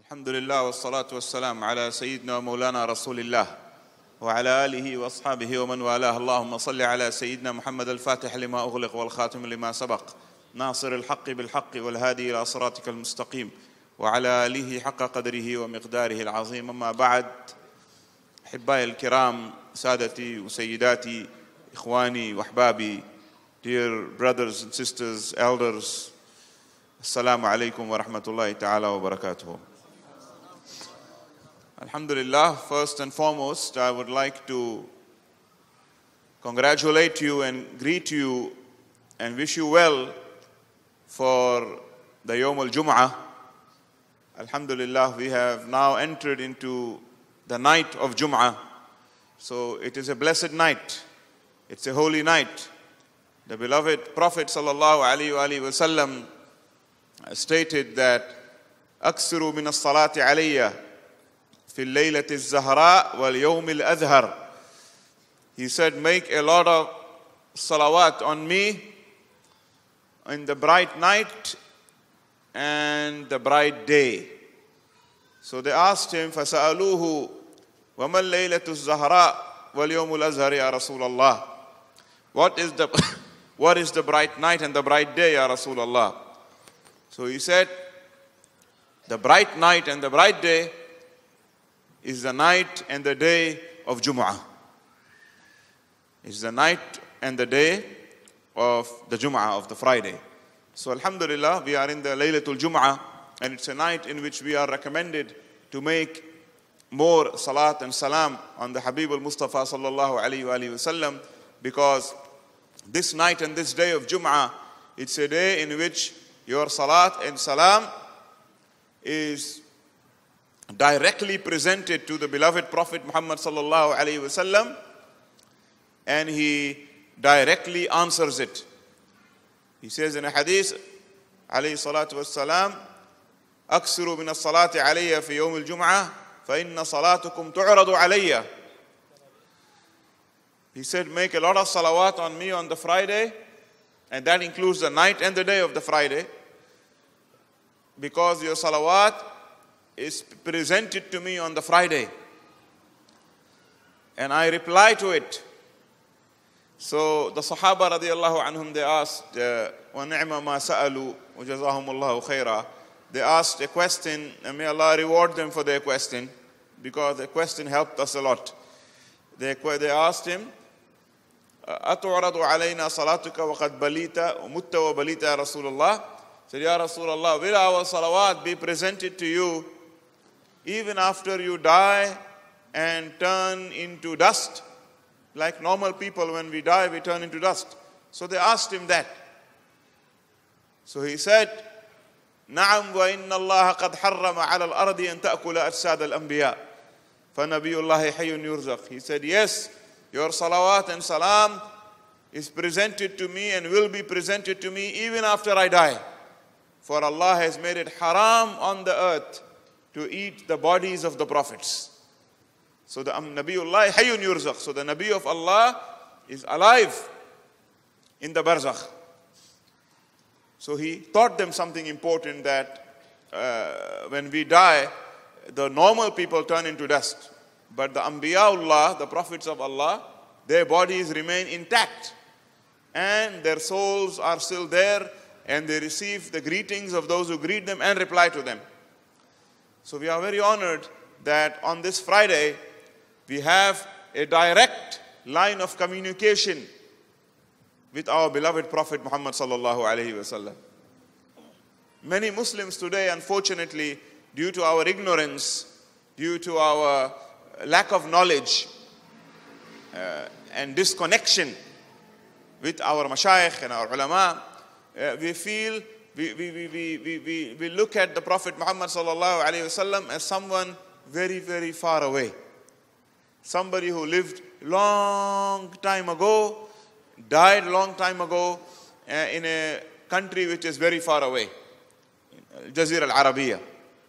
الحمد لله والصلاة والسلام على سيدنا ومولانا رسول الله وعلى آله وأصحابه ومن والاه. اللهم صل على سيدنا محمد الفاتح لما أغلق والخاتم لما سبق ناصر الحق بالحق والهادي إلى صراطك المستقيم وعلى آله حق قدره ومقداره العظيم. أما بعد، أحبائي الكرام، سادتي وسيداتي، إخواني وأحبابي, dear brothers and sisters, elders, Assalamu alaikum wa rahmatullahi ta'ala wa barakatuh. Alhamdulillah, first and foremost, I would like to congratulate you and greet you and wish you well for the Yawm al-Jum'ah. Alhamdulillah, we have now entered into the night of Jum'ah. So it is a blessed night. It's a holy night. The beloved Prophet sallallahu alaihi wasallam stated that أكثروا من الصلاة علي في الليلة الزهراء واليوم الأزهر. He said, make a lot of salawat on me in the bright night and the bright day. So they asked him, فسألوه وما الليلة الزهراء واليوم الأزهر يا رسول الله. What is the bright night and the bright day, Ya Rasulullah? So he said, the bright night and the bright day is the night and the day of Jum'ah. It's the night and the day of the Jum'ah, of the Friday. So Alhamdulillah, we are in the Laylatul Jum'ah, and it's a night in which we are recommended to make more salat and salam on the Habib al-Mustafa sallallahu alayhi wa sallam, because this night and this day of Jum'ah, it's a day in which your salat and salam is directly presented to the beloved Prophet Muhammad sallallahu alaihi wasallam, and he directly answers it. He says in a hadith, alayhi salatu wassalam, أكثروا من الصلاة علي في يوم الجمعة فإن صلاتكم تعرض علي. He said, make a lot of salawat on me on the Friday, and that includes the night and the day of the Friday, because your salawat is presented to me on the Friday, and I reply to it. So the Sahaba radiallahu anhum, they asked, وَنِعْمَ مَا سَأَلُوا وَجَزَاهُمُ اللَّهُ خَيْرًا. They asked a question, and may Allah reward them for their question, because the question helped us a lot. They asked him, أَتُعْرَضُ عَلَيْنَا صَلَاتُكَ وَقَدْ بَلِيتَ وَمُتَّ وَبَلِيتَ يَا رَسُولَ اللَّهِ. Said, Ya Rasulullah, will our salawat be presented to you even after you die and turn into dust? Like normal people, when we die, we turn into dust. So they asked him that. So he said, نعم وإن الله قد حرم على الأرض أن تأكل أجساد الأنبياء فنبي الله حي يرزق. He said, yes, your salawat and salam is presented to me and will be presented to me even after I die. For Allah has made it haram on the earth to eat the bodies of the prophets. So the Nabiullah Hayyun Yurzaq. So the Nabi of Allah is alive in the barzakh. So he taught them something important, that when we die, the normal people turn into dust. But the Anbiyaullah, the prophets of Allah, their bodies remain intact. And their souls are still there, and they receive the greetings of those who greet them and reply to them. So we are very honored that on this Friday, we have a direct line of communication with our beloved Prophet Muhammad sallallahu alaihi wasallam. Many Muslims today, unfortunately, due to our ignorance, due to our lack of knowledge and disconnection with our mashayikh and our ulama, we feel, we look at the Prophet Muhammad sallallahu alaihi wasallam as someone very, very far away. Somebody who lived long time ago, died long time ago in a country which is very far away, Jazira al-Arabiya.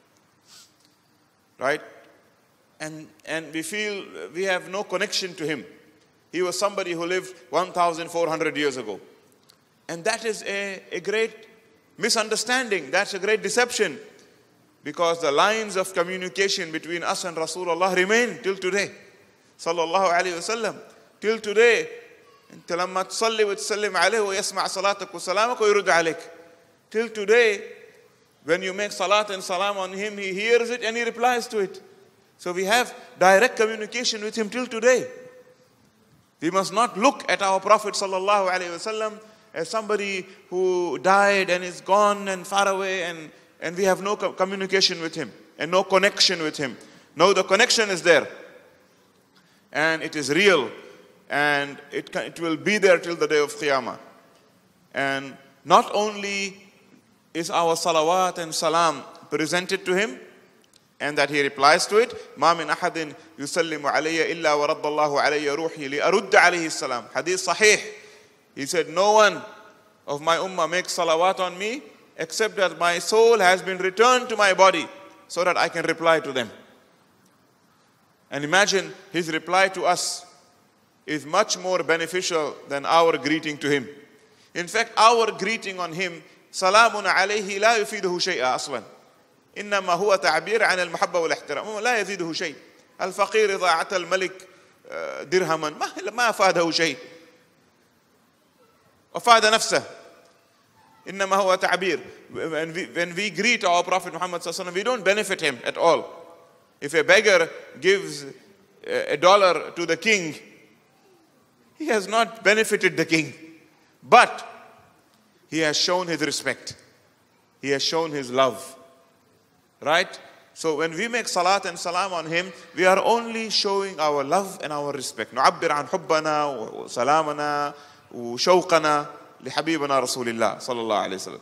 Right? And we feel we have no connection to him. He was somebody who lived 1,400 years ago. And that is a great misunderstanding. That's a great deception. because the lines of communication between us and Rasulullah remain till today. Sallallahu alayhi wasallam. Till today. انت لما تصلي وتسلم عليه ويسمع صلاتك وسلامك ويرد عليك. Till today, when you make salat and salam on him, he hears it and he replies to it. So we have direct communication with him till today. We must not look at our Prophet sallallahu alaihi wasallam as somebody who died and is gone and far away, and we have no communication with him and no connection with him. No, the connection is there. And it is real. And it will be there till the day of Qiyamah. And not only is our salawat and salam presented to him, and that he replies to it, ما من أحد يسلم علي إلا ورد الله علي روحي لأرد عليه السلام. Hadith sahih. He said, no one of my ummah makes salawat on me except that my soul has been returned to my body so that I can reply to them. And imagine his reply to us is much more beneficial than our greeting to him. In fact, our greeting on him, salamun alayhi la yufiduhu shay'a aslan. إنما هو تعبير عن المحبة والاحترام لا يزيده شيء. الفقير إذا أعطى الملك درهما ما أفاده شيء. أفاد نفسه. إنما هو تعبير. When we greet our Prophet Muhammad sallallahu alaihi wasallam, we don't benefit him at all. If a beggar gives $1 to the king, he has not benefited the king, but he has shown his respect. He has shown his love. Right? So when we make salat and salam on him, we are only showing our love and our respect. نعبر عن حبنا وسلامنا وشوقنا لحبيبنا رسول الله صلى الله عليه وسلم.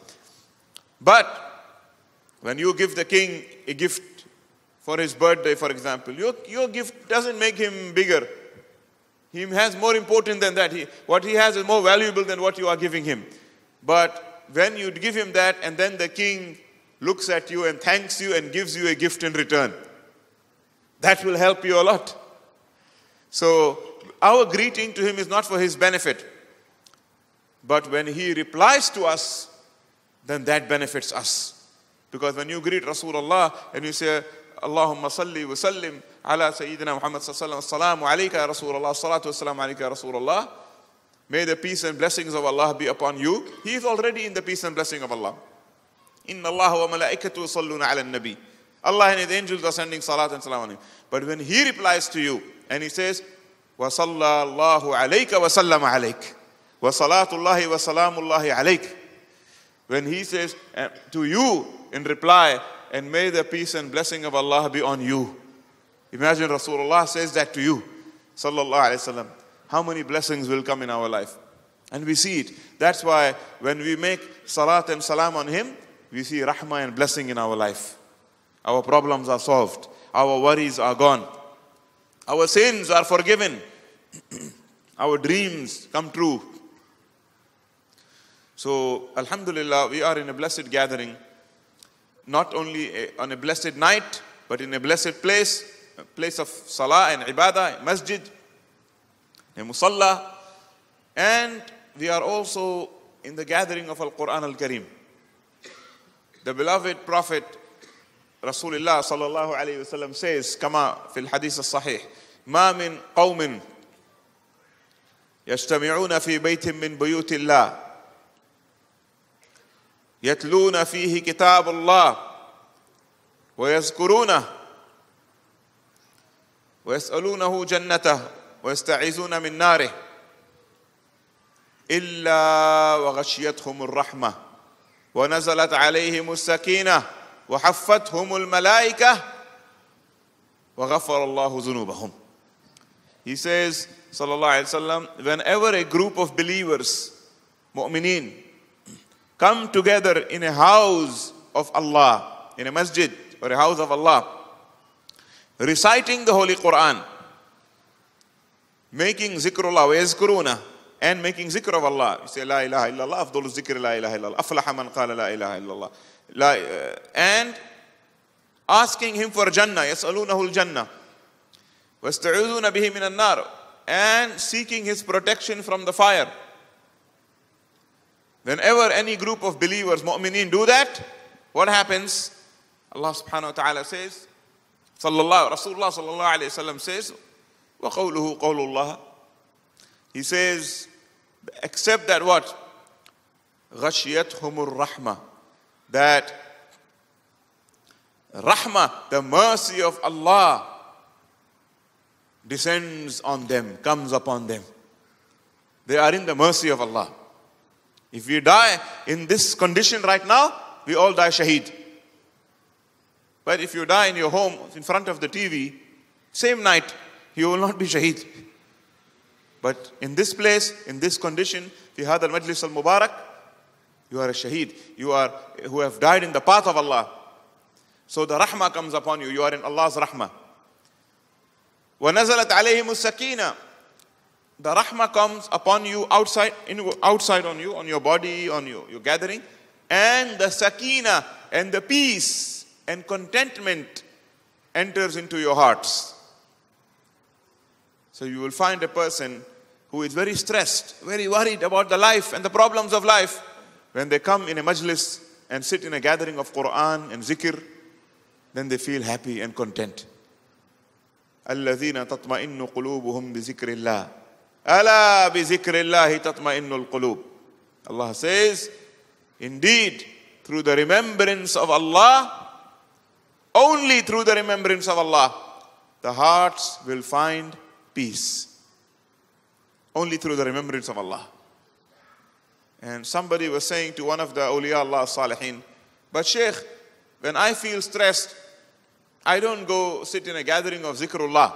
But when you give the king a gift for his birthday, for example, your gift doesn't make him bigger. He has more important than that. What he has is more valuable than what you are giving him. But when you give him that, and then the king looks at you and thanks you and gives you a gift in return, that will help you a lot. So our greeting to him is not for his benefit. But when he replies to us, then that benefits us. Because when you greet Rasulullah and you say, Allahumma salli wa sallim ala Sayyidina Muhammad sallallahu alaihi wasallam, assalamu alayka ya Rasulullah, salatu wassalamu alayka ya Rasulullah, may the peace and blessings of Allah be upon you. He is already in the peace and blessing of Allah. Inna Allah wa malaikatu yusalluna ala nabi. Allah and his angels are sending salat and salam on him. But when he replies to you and he says, wa sallallahu alayka wa sallama alayk, wa salatullahi wa salamullahi alayk, when he says to you in reply, and may the peace and blessing of Allah be on you. Imagine Rasulullah says that to you, sallallahu alayhi wasallam. How many blessings will come in our life? And we see it. That's why when we make salat and salam on him, we see rahmah and blessing in our life. Our problems are solved. Our worries are gone. Our sins are forgiven. Our dreams come true. So, alhamdulillah, we are in a blessed gathering. Not only on a blessed night, but in a blessed place, a place of salah and ibadah, masjid, a musalla. And we are also in the gathering of Al-Quran Al-Kareem. The beloved Prophet Rasulullah sallallahu alayhi wasallam says, kama fil hadith as-sahih, ma min qawmin yajtami'una fi baytin min buyutillah yatluna fihi kitab Allah wa yazkurunah wa yas'alunahu jannatah wa yasta'izuna min narih illa wa ghashiyatuhum ar-rahmah ونزلت عليهم السكينة وحفتهم الملائكة وغفر الله ذنوبهم. He says, sallallahu alaihi wasallam, whenever a group of believers, mu'mineen, come together in a house of Allah, in a masjid or a house of Allah, reciting the Holy Quran, making zikrullah wa yazkuruna, and making zikr of Allah. You say, La ilaha illallah, afdalu zikr la ilaha illallah, aflaha man qala la ilaha illallah. And asking him for Jannah, yas'alunahu al-Jannah. وَاسْتَعُوذُونَ بِهِ مِنَ النَّارِ. And seeking his protection from the fire. Whenever any group of believers, mu'mineen, do that, what happens? Allah subhanahu wa ta'ala says, Rasulullah sallallahu alayhi wa sallam says, وَقَوْلُهُ قَوْلُ اللَّهِ. He says, except that what? غَشِيَتْهُمُ الرَّحْمَةِ. That rahmah, the mercy of Allah, descends on them, comes upon them. They are in the mercy of Allah. If we die in this condition right now, we all die shaheed. But if you die in your home, in front of the TV, same night, you will not be shaheed. But in this place, in this condition, fi hadha al-majlis al-mubarak, you are a shaheed. You are who have died in the path of Allah. So the rahmah comes upon you. You are in Allah's rahmah. وَنَزَلَتْ عَلَيْهِمُ السَّكِينَةُ. The rahmah comes upon you outside on you, on your body, on your gathering. And the sakina and the peace and contentment enters into your hearts. So you will find a person who is very stressed, very worried about the life and the problems of life. When they come in a majlis and sit in a gathering of Quran and zikr, then they feel happy and content. الَّذِينَ تَطْمَئِنُّ قُلُوبُهُمْ بِذِكْرِ اللَّهِ أَلَا بِذِكْرِ اللَّهِ تَطْمَئِنُّ الْقُلُوبِ. Allah says, indeed, through the remembrance of Allah, only through the remembrance of Allah, the hearts will find peace. Only through the remembrance of Allah. And somebody was saying to one of the awliya Allah salihin, but Shaykh, when I feel stressed, I don't go sit in a gathering of zikrullah.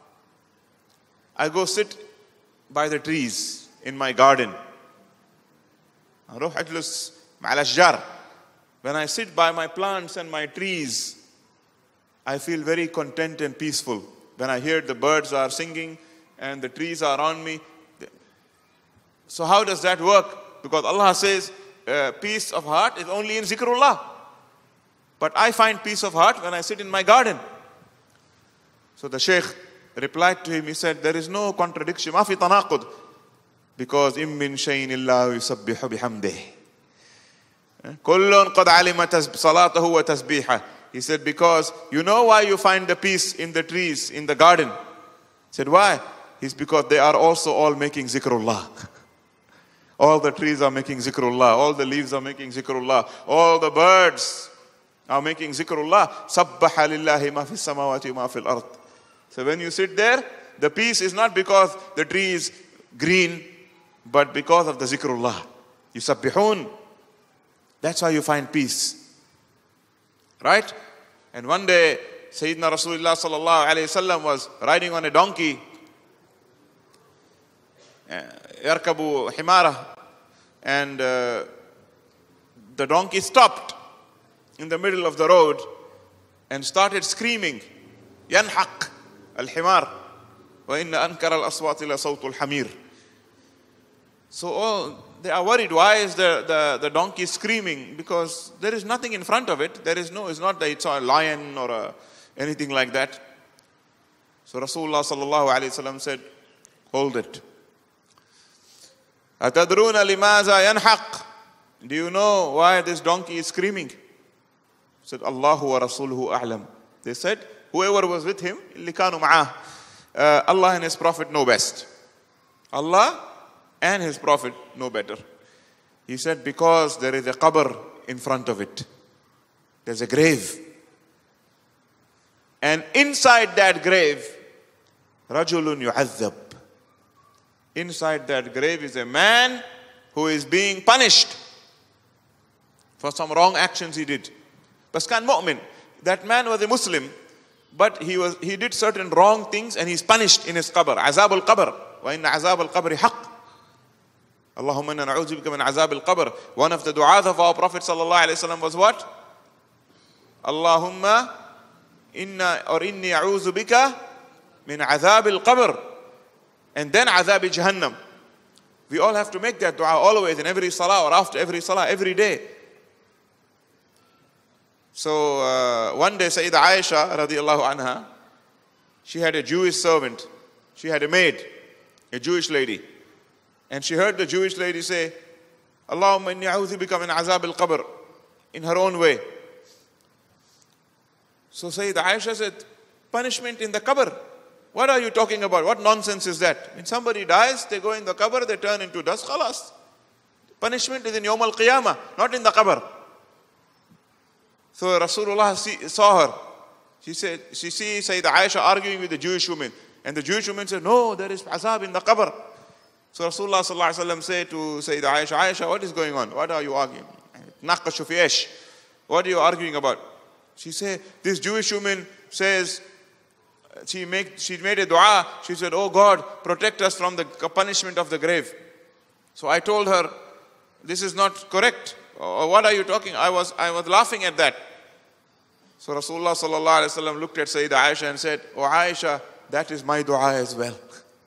I go sit by the trees in my garden. When I sit by my plants and my trees, I feel very content and peaceful. When I hear the birds are singing and the trees are on me. So how does that work? Because Allah says peace of heart is only in zikrullah. But I find peace of heart when I sit in my garden. So the Shaykh replied to him, he said, there is no contradiction. ما في تناقض. Because إِن مِّن شَيْءٍ إِلَّا يُسَبِّحُ بِحَمْدِهِ. كُلٌّ قَدْ عَلِمَ صَلَاتَهُ وَتَسْبِيحَهُ. He said, because you know why you find the peace in the trees, in the garden. He said, why? It's because they are also all making zikrullah. All the trees are making zikrullah. All the leaves are making zikrullah. All the birds are making zikrullah. سَبَّحَ لِلَّهِ مَا فِي السَّمَاوَاتِ وَمَا فِي الْأَرْضِ. So when you sit there, the peace is not because the tree is green, but because of the zikrullah. Yusabbihun. That's why you find peace. Right? And one day, Sayyidina Rasulullah sallallahu alayhi wasallam was riding on a donkey. Yarkabu himara. And the donkey stopped in the middle of the road and started screaming, Yanhaq al-himar, wa inna ankara al-aswati la sawtu al-hamir. So they are worried. Why is the donkey screaming? Because there is nothing in front of it. There is no, it's not that it's a lion or anything like that. So Rasulullah sallallahu alayhi wasallam said, hold it. Atadruna limaza yanhaq. Do you know why this donkey is screaming? He said, Allahu wa rasuluhu a'lam. They said, whoever was with him, likanu ma'ah. Allah and His Prophet know best. Allah and His Prophet know better. He said, because there is a qabr in front of it. There's a grave. And inside that grave, rajulun yu'adhab. Inside that grave is a man who is being punished for some wrong actions he did. Bas kan mu'min. That man was a Muslim, but he did certain wrong things and he's punished in his qabr. Azab al-qabr. Wa inna azab al-qabri haqq. Allahumma inna na'udhu bika min azab al-qabr. One of the du'as of our Prophet sallallahu alayhi wasallam was what? Allahumma inni a'udhu bika min azab al-qabr. And then azab jahannam. We all have to make that dua always in every salah or after every salah, every day. So one day Sayyidah Aisha radiallahu anha, she had a Jewish servant. She had a maid, a Jewish lady. And she heard the Jewish lady say, Allahumma inni a'udhu bika min azab al-qabr, in her own way. So Sayyidah Aisha said, punishment in the qabr? What are you talking about? What nonsense is that? When somebody dies, they go in the qabr, they turn into dust, khalas. Punishment is in Yawm al-Qiyamah, not in the qabr. So Rasulullah saw her. She sees Sayyidah Aisha arguing with the Jewish woman. And the Jewish woman said, no, there is azab in the qabr. So Rasulullah sallallahu alaihi wasallam said to Sayyidah Aisha, Aisha, what is going on? What are you arguing? Naqashu fi ish. What are you arguing about? She said, this Jewish woman says, she made a dua. She said, oh God, protect us from the punishment of the grave. So I told her, this is not correct. What are you talking? I was laughing at that. So Rasulullah sallallahu alaihi wasallam looked at Sayyidah Aisha and said, oh Aisha, that is my dua as well.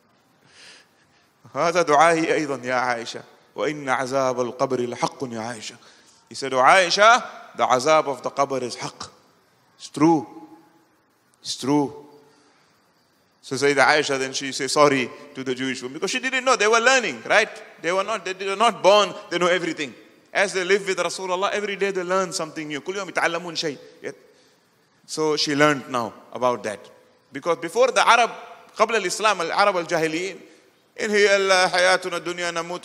هذا دعائي أيضا يا عائشة وإن عذاب القبر لحق يا عائشة. He said, oh Aisha, the azab of the qabr is haqq. It's true. It's true. So Sayyidah Aisha, then she said sorry to the Jewish woman because she didn't know. They were learning, right? They were not born, they know everything. As they live with Rasulullah, every day they learn something new. كل يوم يتعلمون شيء. So she learned now about that. Because before the Arab, قبل الإسلام, العرب الجاهليين, إن هي حياتنا الدنيا نموت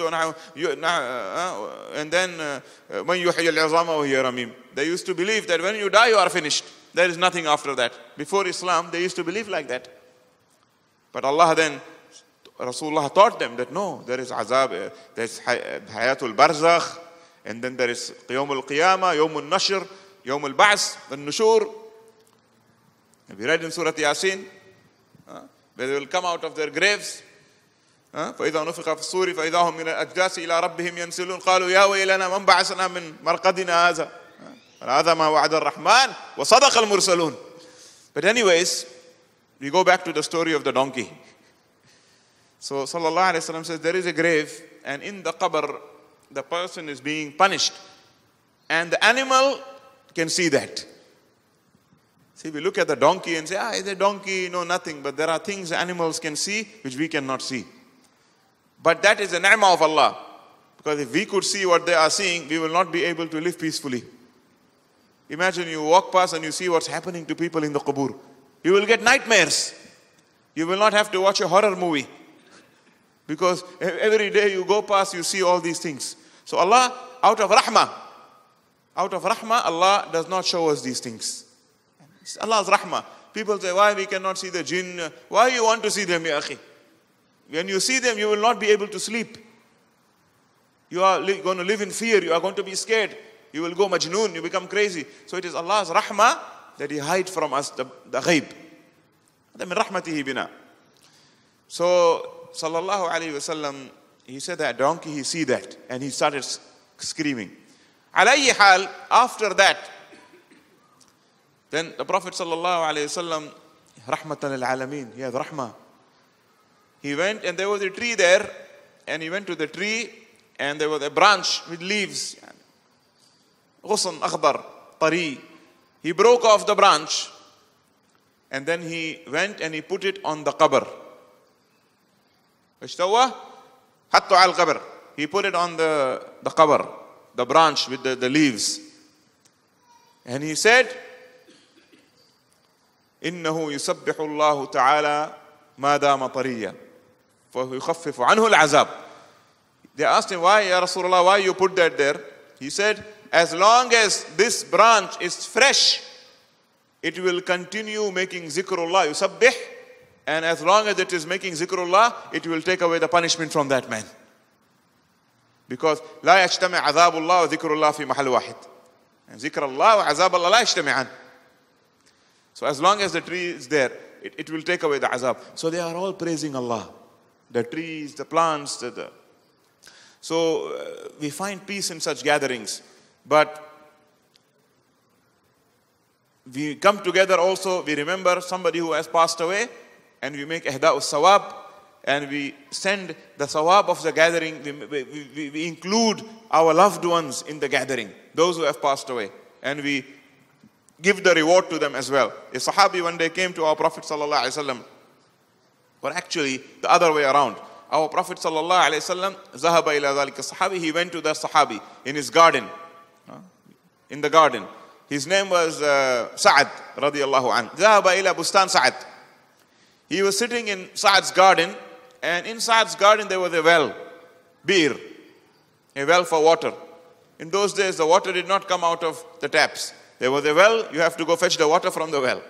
and then من يحيي العظام وهي رميم. They used to believe that when you die, you are finished. There is nothing after that. Before Islam, they used to believe like that. But Allah then, Rasulullah taught them that no, there is azab, there is hayatul barzakh, and then there is Yawm al-Qiyamah, Yawm al-Nashr, Yawm al-Ba'as, al-Nushur. We read in Surah Yasin, where they will come out of their graves. فإذا نفخ في الصور فإذا هم من الأجداث إلى ربهم ينسلون قالوا يا ويلنا من بعثنا من مرقدنا هذا هذا ما وعد الرحمن وصدق المرسلون. But anyways, we go back to the story of the donkey. So sallallahu alaihi wasallam says there is a grave, and in the qabr the person is being punished, and the animal can see that. See, we look at the donkey and say, it's a donkey, no, nothing. But there are things animals can see which we cannot see. But that is a ni'mah of Allah. Because if we could see what they are seeing, we will not be able to live peacefully. Imagine you walk past and you see what's happening to people in the qubur. You will get nightmares. You will not have to watch a horror movie. Because every day you go past, you see all these things. So Allah, out of rahmah, Allah does not show us these things. It's Allah's rahmah. People say, why we cannot see the jinn? Why you want to see them, ya akhi? When you see them, you will not be able to sleep. You are going to live in fear. You are going to be scared. You will go majnoon. You become crazy. So it is Allah's rahmah that He hides from us the ghaib. Min rahmatihi bina. So, sallallahu alayhi wasallam, he said that donkey, he see that. And he started screaming. Alayhi hal, after that, then the Prophet sallallahu alayhi wasallam, rahmatan al-alameen, he had rahmah. He went and there was a tree there, and he went to the tree and there was a branch with leaves. Ghusn, akhdar, tari. He broke off the branch and then he went and he put it on the qabr. Ishtawa? Hattu al qabr. He put it on the qabr, the branch with the leaves. And he said, إنه يسبح الله تعالى ما دام طريا فيخفف عنه العذاب. They asked him, why, Ya Rasulullah, why you put that there? He said, as long as this branch is fresh, it will continue making zikrullah, yusabbih, and as long as it is making zikrullah, it will take away the punishment from that man. Because لا يجتمع عذاب الله وذكر الله في محل واحد. And ذكر الله وعذاب الله لا يجتمعان. So as long as the tree is there, it will take away the azab. So they are all praising Allah. The trees, the plants. So we find peace in such gatherings. But we come together also, we remember somebody who has passed away, and we make ihda'u sawab, and we send the sawab of the gathering. We include our loved ones in the gathering, those who have passed away. And we give the reward to them as well. A Sahabi one day came to our Prophet sallallahu alaihi wasallam, or actually the other way around. Our Prophet sallallahu alaihi wasallam, zahaba ila dhalika Sahabi, he went to the Sahabi in his garden, in the garden, His name was Sa'ad radiallahu anhu. ذهب إلى بستان سعد. He was sitting in Sa'ad's garden, and in Sa'ad's garden there was a well, bir, a well for water. In those days the water did not come out of the taps. There was a well, you have to go fetch the water from the well.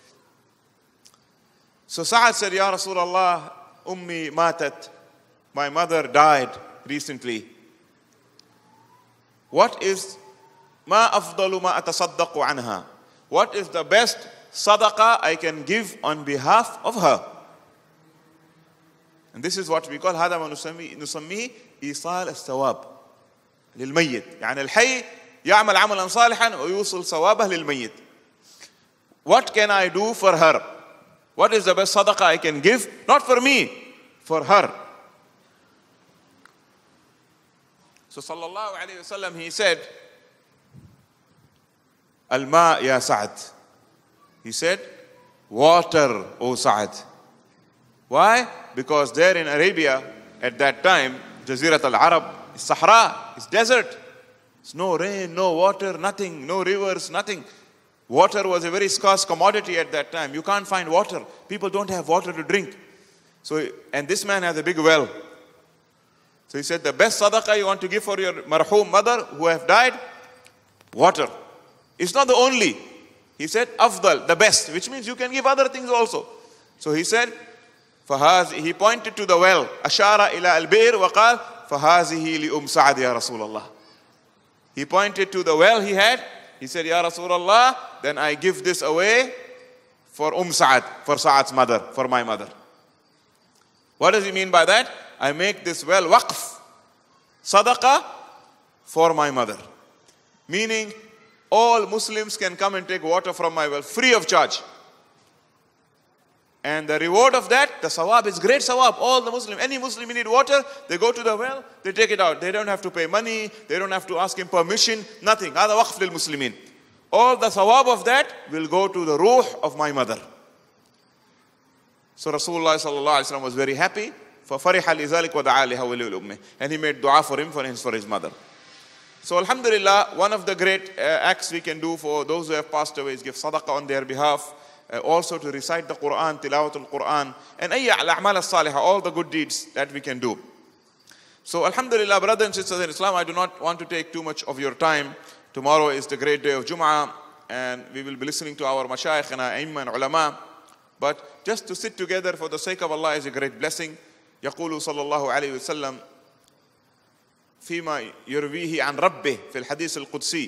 So Sa'ad said, Ya Rasulullah, Ummi matat, my mother died recently. What is ma afdalu ma atasaddaqu anha? What is the best sadaqah I can give on behalf of her? And this is what we call هذا ما نسميه إيصال الثواب للميت. يعني الحي يعمل عملا صالحا ويوصل ثوابه للميت. What can I do for her? What is the best sadaqah I can give? Not for me, for her. So sallallahu alayhi wasallam, he said, Al-ma ya Sa'ad. He said, water, O Sa'ad. Why? Because there in Arabia, at that time, Jazirat al-Arab, is Sahara, it's desert. It's no rain, no water, nothing, no rivers, nothing. Water was a very scarce commodity at that time. You can't find water. People don't have water to drink. So, and this man has a big well. So he said, the best sadaqah you want to give for your marhum mother who have died? Water. It's not the only. He said, afdal, the best, which means you can give other things also. So he said, he pointed to the well. Ashara ila al-bir wa qal, fahazihi li Sa'ad ya Rasulullah. He pointed to the well he had. He said, Ya Rasulullah, then I give this away for Sa'ad, for Sa'ad's mother, for my mother. What does he mean by that? I make this well waqf, sadaqah for my mother. Meaning, all Muslims can come and take water from my well, free of charge. And the reward of that, the sawab is great sawab. All the Muslims, any Muslim who need water, they go to the well, they take it out. They don't have to pay money, they don't have to ask him permission, nothing. هذا وقف للمسلمين. All the sawab of that will go to the ruh of my mother. So Rasulullah sallallahu alaihi wasallam was very happy. فَفَرِحَ لِذَلِكَ وَدَعَا لِهَا وَلِلْأُمِّهِ. And he made dua for him, for his mother. So alhamdulillah, one of the great acts we can do for those who have passed away is give sadaqah on their behalf. Also to recite the Quran, tilawat al-Quran, and al-a'mal al-salihah, all the good deeds that we can do. So alhamdulillah, brothers and sisters in Islam, I do not want to take too much of your time. Tomorrow is the great day of Jum'ah, and we will be listening to our mashayikh and a'imma and ulama. But just to sit together for the sake of Allah is a great blessing. يقول صلى الله عليه وسلم فيما يرويه عن ربه في الحديث القدسي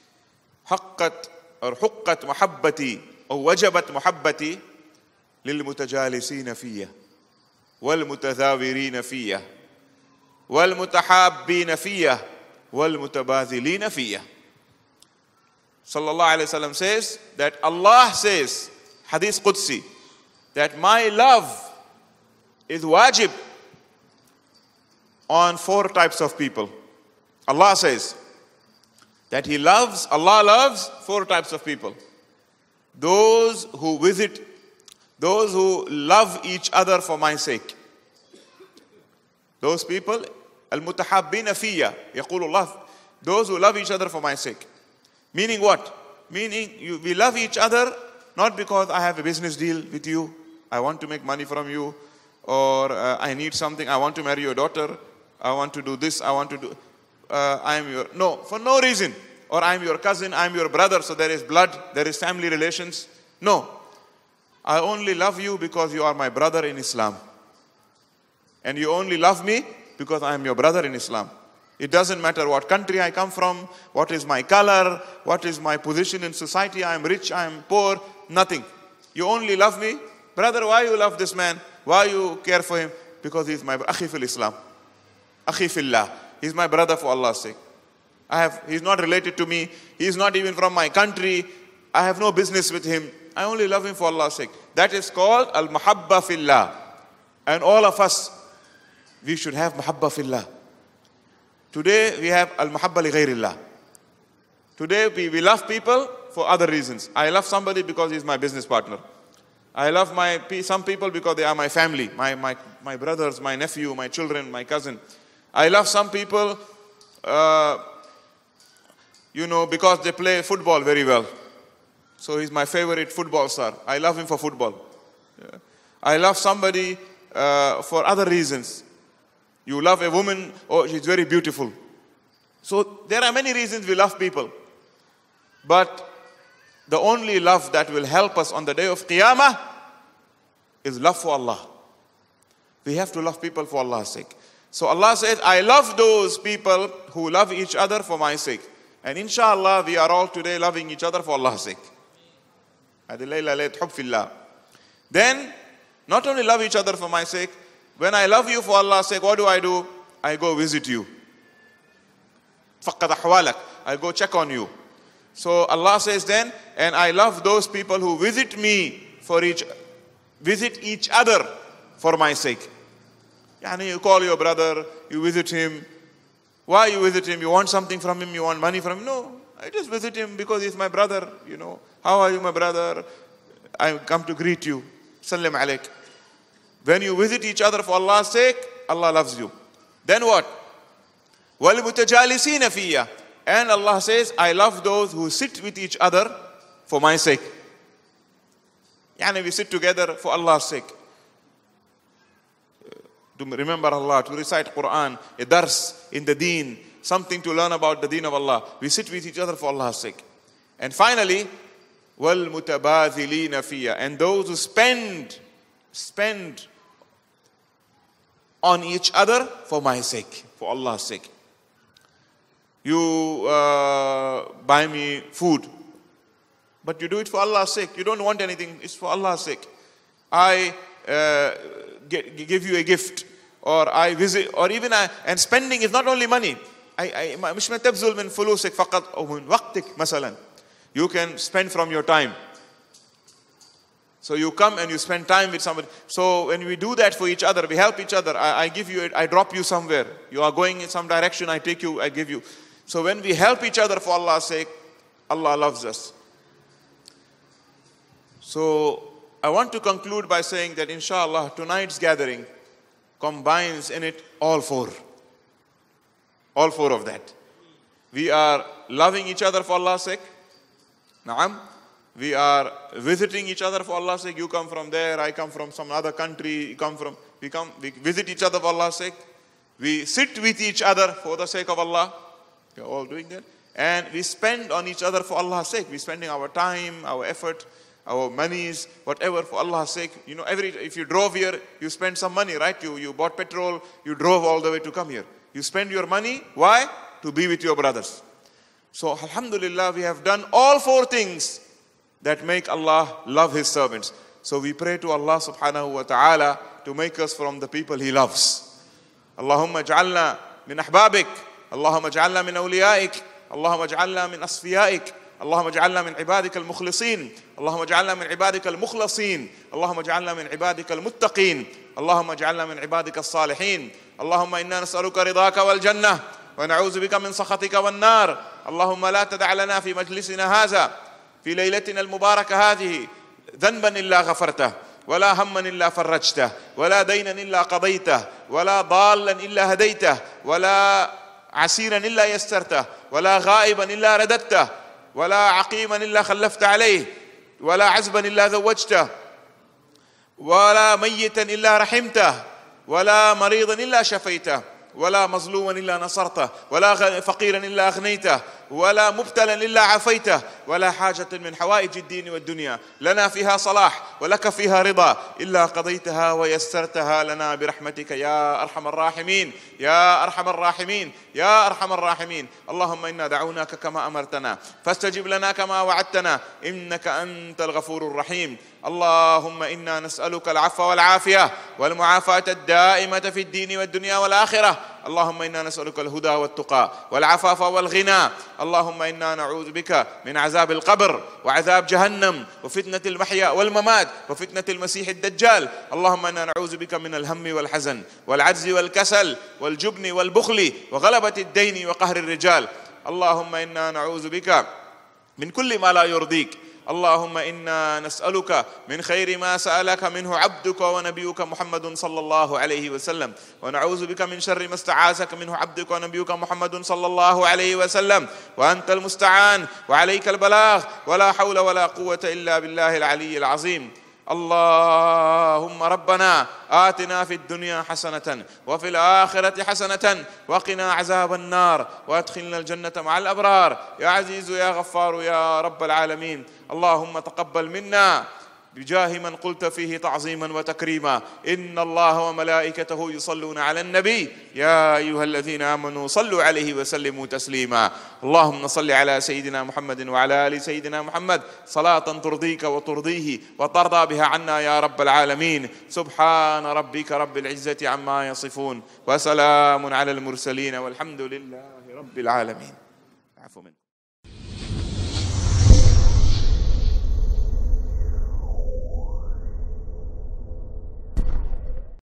حقت محبتي أو وجبت محبتي للمتجالسين فيه والمتذاورين فيه والمتحابين فيه والمتباذلين فيه. Sallallahu Alaihi Wasallam says that Allah says, Hadith Qudsi, that my love is wajib on 4 types of people. Allah says that Allah loves 4 types of people. Those who visit, those who love each other for my sake. Those people, al-mutahabbina fiyya, yaqulullah, those who love each other for my sake. Meaning what? Meaning we love each other not because I have a business deal with you, I want to make money from you, or I need something, I want to marry your daughter, I want to do this, I want to do, no, for no reason. Or I'm your cousin, I'm your brother, so there is blood, there is family relations. No. I only love you because you are my brother in Islam. And you only love me because I am your brother in Islam. It doesn't matter what country I come from, what is my color, what is my position in society, I am rich, I am poor, nothing. You only love me. Brother, why you love this man? Why you care for him? Because he is my akhi fil Islam. Akhi fillah. He is my brother for Allah's sake. He's not related to me. He's not even from my country. I have no business with him. I only love him for Allah's sake. That is called al-mahabba fillah. And all of us, we should have mahabba fillah. Today we have al-mahabba li ghayrillah. Today we love people for other reasons. I love somebody because he's my business partner. I love some people because they are my family, my brothers, my nephew, my children, my cousin. I love some people because they play football very well. So he's my favorite football star. I love him for football. Yeah. I love somebody for other reasons. You love a woman, oh, she's very beautiful. So there are many reasons we love people. But the only love that will help us on the day of Qiyamah is love for Allah. We have to love people for Allah's sake. So Allah says, I love those people who love each other for my sake. And inshallah, we are all today loving each other for Allah's sake. Then, not only love each other for my sake, when I love you for Allah's sake, what do? I go visit you. I go check on you. So Allah says then, and I love those people who visit each other for my sake. You call your brother, you visit him. Why you visit him? You want something from him? You want money from him? No, I just visit him because he's my brother. How are you, my brother? I come to greet you. Sallim alaik. When you visit each other for Allah's sake, Allah loves you. Then what? وَالْمُتَجَالِسِينَ فِيَّ. And Allah says, I love those who sit with each other for my sake. We sit together for Allah's sake. To remember Allah, to recite Quran, a dars in the deen, something to learn about the deen of Allah. We sit with each other for Allah's sake. And finally, وَالْمُتَبَاذِلِينَ فِيَّ. And those who spend on each other for my sake, for Allah's sake. You buy me food, but you do it for Allah's sake. You don't want anything, it's for Allah's sake. I give you a gift, or I visit, or even and spending is not only money. مش تبذل من فلوسك فقط أو من وقتك مثلا. You can spend from your time. So you come and you spend time with somebody. So when we do that for each other, we help each other. I give you, I drop you somewhere. You are going in some direction, I take you, I give you. So when we help each other for Allah's sake, Allah loves us. So I want to conclude by saying that inshallah tonight's gathering combines in it all four. All four of that. We are loving each other for Allah's sake. Naam. We are visiting each other for Allah's sake. You come from there, I come from some other country. We visit each other for Allah's sake. We sit with each other for the sake of Allah. We are all doing that. And we spend on each other for Allah's sake. We're spending our time, our effort, our monies, whatever for Allah's sake. If you drove here, you spend some money, right? You bought petrol, you drove all the way to come here. You spend your money, why? To be with your brothers. So alhamdulillah, we have done all four things that make Allah love His servants. So we pray to Allah subhanahu wa ta'ala to make us from the people He loves. Allahumma ja'alna min ahbabik. Allahumma ja'alna min awliyaik. Allahumma ja'alna min asfiyaik. اللهم اجعلنا من عبادك المخلصين اللهم اجعلنا من عبادك المخلصين اللهم اجعلنا من عبادك المتقين اللهم اجعلنا من عبادك الصالحين اللهم إنا نسألك رضاك والجنة ونعوذ بك من سخطك والنار اللهم لا تدع لنا في مجلسنا هذا في ليلتنا المباركة هذه ذنبا إلا غفرته ولا هما إلا فرجته ولا دينا إلا قضيته ولا ضالا إلا هديته ولا عسيرا إلا يسرته ولا غائبا إلا رددته ولا عقيما إلا خلفت عليه ولا عزبا إلا زوجته ولا ميتا إلا رحمته ولا مريضا إلا شفيته ولا مظلوما إلا نصرته ولا فقيرا إلا أغنيته ولا مبتلا إلا عافيته ولا حاجة من حوائج الدين والدنيا لنا فيها صلاح ولك فيها رضا إلا قضيتها ويسرتها لنا برحمتك يا أرحم الراحمين يا أرحم الراحمين يا أرحم الراحمين اللهم إنا دعوناك كما أمرتنا فاستجب لنا كما وعدتنا إنك أنت الغفور الرحيم اللهم إنا نسألك العفو والعافية والمعافاة الدائمة في الدين والدنيا والآخرة اللهم إنا نسألك الهدى والتقى والعفاف والغنى اللهم إنا نعوذ بك من عذاب القبر وعذاب جهنم وفتنة المحيا والممات وفتنة المسيح الدجال اللهم إنا نعوذ بك من الهم والحزن والعجز والكسل والجبن والبخل وغلبة الدين وقهر الرجال اللهم إنا نعوذ بك من كل ما لا يرضيك اللهم إنا نسألك من خير ما سألك منه عبدك ونبيك محمد صلى الله عليه وسلم، ونعوذ بك من شر ما استعاذك منه عبدك ونبيك محمد صلى الله عليه وسلم، وأنت المستعان وعليك البلاغ، ولا حول ولا قوة إلا بالله العلي العظيم. اللهم ربنا آتنا في الدنيا حسنة وفي الآخرة حسنة وقنا عذاب النار وادخلنا الجنة مع الأبرار يا عزيز يا غفار يا رب العالمين. اللهم تقبل منا بجاه من قلت فيه تعظيما وتكريما. إن الله وملائكته يصلون على النبي يا أيها الذين آمنوا صلوا عليه وسلموا تسليما. اللهم صل على سيدنا محمد وعلى آل سيدنا محمد صلاة ترضيك وترضيه وترضى بها عنا يا رب العالمين. سبحان ربك رب العزة عما يصفون وسلام على المرسلين والحمد لله رب العالمين. عفو منك.